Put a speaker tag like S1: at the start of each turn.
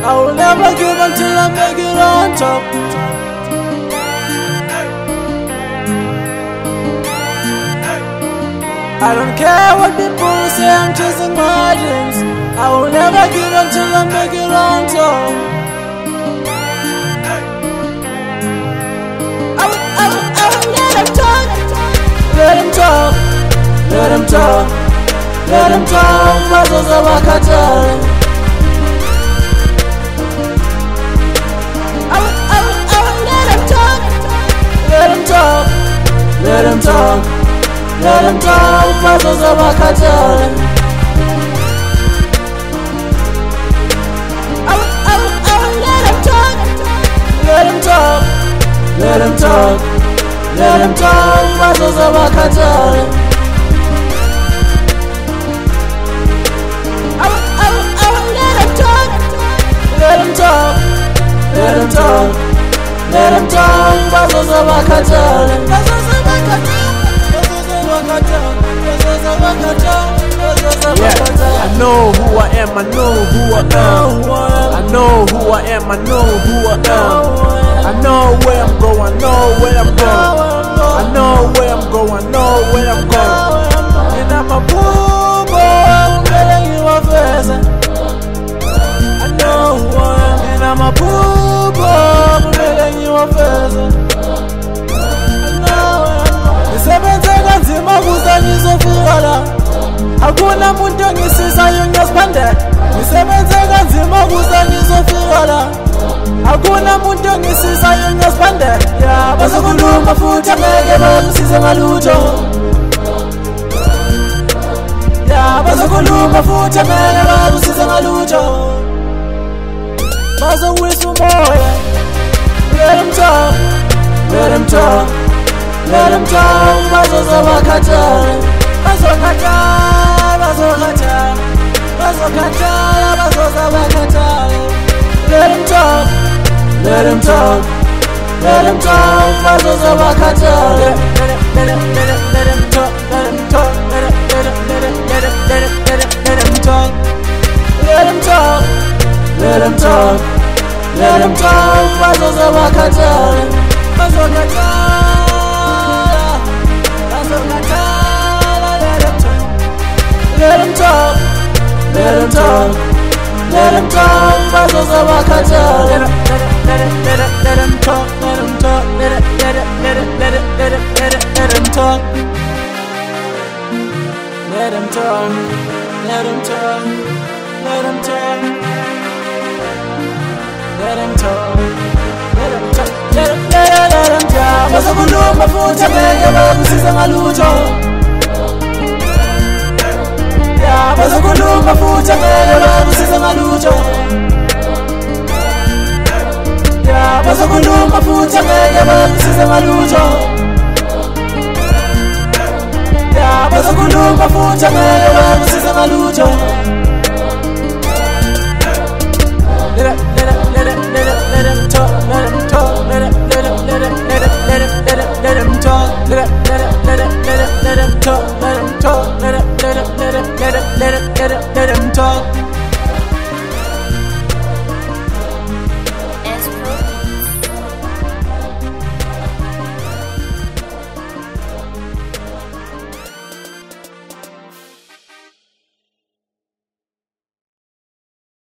S1: I will never give until I make it on top. I don't care what people say, I'm chasing my dreams. I will never give until I make it on top. I will let them talk. Let them talk. Let them talk. Let them talk. Mazoza wakatale. I will let them talk. Let them talk. Let them talk. Let them talk, mazoza wakatale. I will let them talk. Let them talk. Let them talk. Let them talk, mazoza wakatale. I will let them talk. Let them talk. Let them talk. Let them talk, mazoza wakatale. Mazoza wakatale.
S2: Yeah, I know who I am, I know who I am. I know who I am, I know who I am. I know where I'm going, I know where I'm going. I know where I'm going, I know where I'm going.
S1: And I'm a boo-boo, I'm letting you a face. I know who I am. And I'm a boo-boo, I'm letting you a face. Nisebenzeka nzima kuze ngizofika. Hakuna muntu ngisizayo ngiyasiphandela. Nisebenzeka nzima kuze ngizofika. Hakuna muntu ngisizayo ngiyasiphandela. Yeah, bazokhuluma futhi angeke bangisize ngalutho. Yeah, bazokhuluma futhi angeke bangisize ngalutho. Bazowisa umoya. Let them talk. Let them talk. Let them talk, mazoza wakatale. Bazokatala, bazokatala. Bazokatala, mazoza wakatale. Let them talk. Let them talk. Let them talk, mazoza wakatale. Let them talk. Let them talk. Let them talk. Let them talk. Let them talk. Let them talk, mazoza wakatale. Bazokatala. Let them talk, let them talk, let them talk, mazoza wakatale. Let them talk, let them talk, let them talk. Let them talk, let them talk, let them talk. Let them talk, let them talk, let them talk. Bazokhuluma futhi angeke bangisize ngalutho. Bazokhuluma futhi angeke bangisize ngalutho. Yeah, bazokhuluma futhi angeke bangisize ngalutho. Yeah, bazokhuluma futhi angeke bangisize ngalutho.